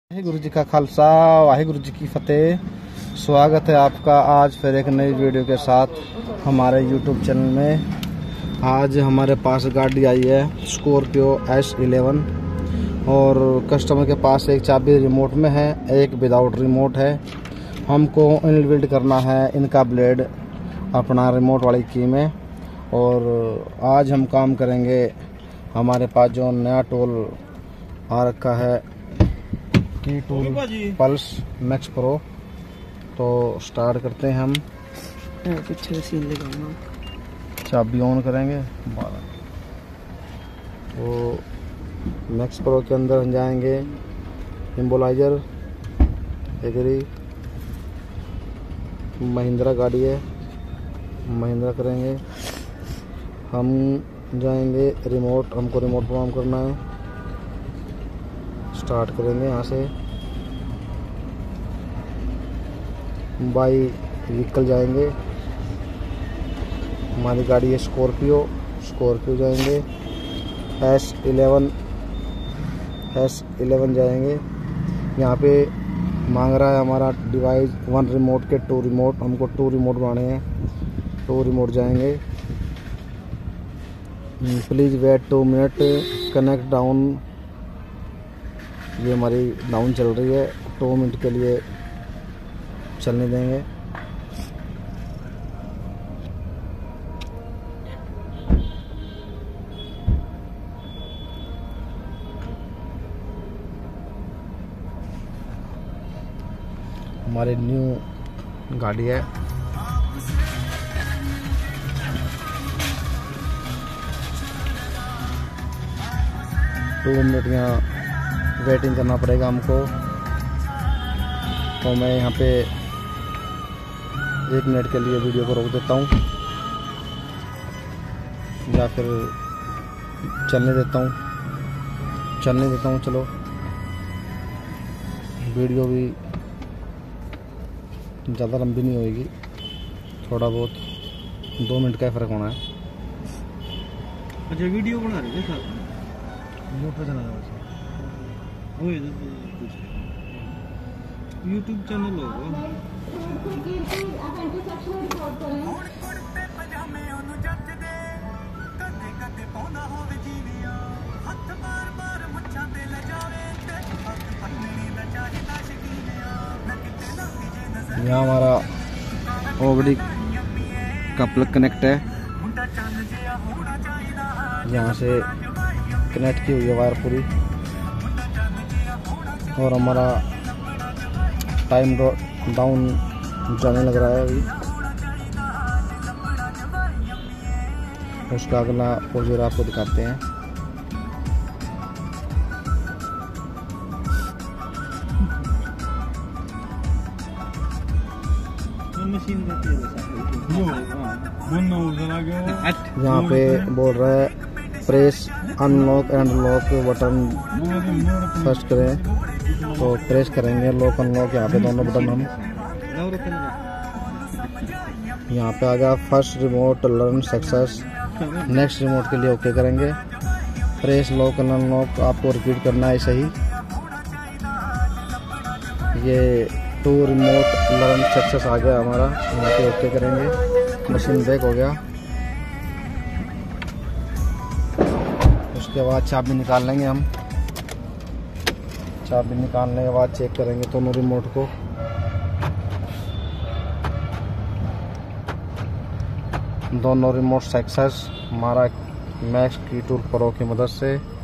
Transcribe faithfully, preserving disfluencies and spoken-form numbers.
वाहिगुरु जी का खालसा, वाहिगुरु जी की फतेह। स्वागत है आपका आज फिर एक नई वीडियो के साथ हमारे यूट्यूब चैनल में। आज हमारे पास गाड़ी आई है स्कॉर्पियो एस इलेवन और कस्टमर के पास एक चाबी रिमोट में है, एक विदाउट रिमोट है। हमको इनबिल्ड करना है इनका ब्लेड अपना रिमोट वाली की में। और आज हम काम करेंगे, हमारे पास जो नया टूल आ रखा है key tool plus max pro. तो स्टार्ट करते हैं हम। पीछे सीन लगाऊंगा, चाबी ऑन करेंगे तो मैक्स प्रो के अंदर हम जाएंगे। इम्बोलाइजर एग्री, महिंद्रा गाड़ी है, महिंद्रा करेंगे। हम जाएंगे रिमोट, हमको रिमोट पर ऑन करना है। स्टार्ट करेंगे यहाँ से, बाई व्हीकल जाएंगे। हमारी गाड़ी है स्कॉर्पियो, स्कॉर्पियो जाएंगे। एस इलेवन एस इलेवन जाएंगे। यहाँ पे मांग रहा है हमारा डिवाइस वन रिमोट के टू रिमोट, हमको टू रिमोट बनाने हैं। टू रिमोट जाएंगे। Please wait two minute, connect down. ये हमारी डाउन चल रही है, दो मिनट के लिए चलने देंगे। हमारी न्यू गाड़ी है। दो मिनट यहाँ वेटिंग करना पड़ेगा हमको। तो मैं यहाँ पे एक मिनट के लिए वीडियो को रोक देता हूँ या फिर चलने देता हूँ चलने देता हूँ चलो, वीडियो भी ज़्यादा लंबी नहीं होएगी, थोड़ा बहुत दो मिनट का फ़र्क होना है। अच्छा, वीडियो बना रहे थे यूट्यूब चैनल यूट्यूब चैनल होगा। यहाँ हमारा ओवडी का प्लग कनेक्ट है, यहाँ से कनेक्ट की हुई है वायर पूरी। और हमारा टाइम डाउन जाने लग रहा है अभी। उसका अगला प्रोजेक्ट आपको दिखाते हैं। यहाँ पे बोल रहा है press unlock and lock button first करें, तो प्रेस करेंगे लॉक अनलॉक, यहाँ पे दोनों बटन हम। यहाँ पे आ गया first remote learn success. Next remote के लिए ओके करेंगे। प्रेस लॉक एंड अनलॉक आपको रिपीट करना है सही। ये टू रिमोट लर्न सक्सेस आ गया हमारा, यहाँ पे ओके करेंगे। मशीन ब्रेक हो गया। उसके बाद चाबी निकाल लेंगे हम। चाबी निकालने के बाद चेक करेंगे दोनों रिमोट को। दोनों रिमोट सक्सेस हमारा मैक्स की टूल प्रो की मदद से।